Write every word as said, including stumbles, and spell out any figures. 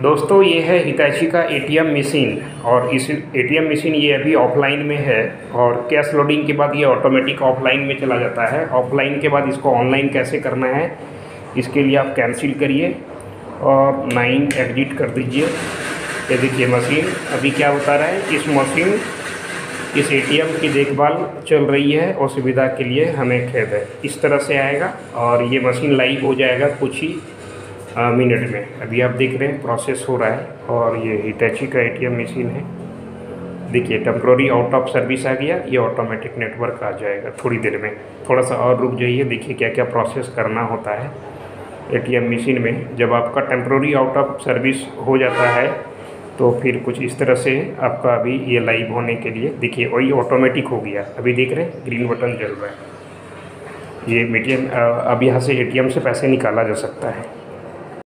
दोस्तों ये है हितैची का एटीएम मशीन और इस एटीएम मशीन ये अभी ऑफलाइन में है और कैश लोडिंग के बाद ये ऑटोमेटिक ऑफलाइन में चला जाता है। ऑफलाइन के बाद इसको ऑनलाइन कैसे करना है इसके लिए आप कैंसिल करिए और नाइन एग्जिट कर दीजिए। ये देखिए मशीन अभी क्या बता रहा है, इस मशीन इस एटीएम की देखभाल चल रही है और सुविधा के लिए हमें खेद है। इस तरह से आएगा और ये मशीन लाइव हो जाएगा कुछ ही आ, मिनट में। अभी आप देख रहे हैं प्रोसेस हो रहा है और ये हिटैची का एटीएम मशीन है। देखिए टेम्प्रोरी आउट ऑफ सर्विस आ गया, ये ऑटोमेटिक नेटवर्क आ जाएगा थोड़ी देर में। थोड़ा सा और रुक जाइए, देखिए क्या क्या प्रोसेस करना होता है एटीएम मशीन में। जब आपका टेम्प्रोरी आउट ऑफ सर्विस हो जाता है तो फिर कुछ इस तरह से आपका अभी ये लाइव होने के लिए देखिए वही ऑटोमेटिक हो गया। अभी देख रहे हैं ग्रीन बटन जल रहा है। ये एटीएम अब यहाँ से एटीएम से पैसे निकाला जा सकता है।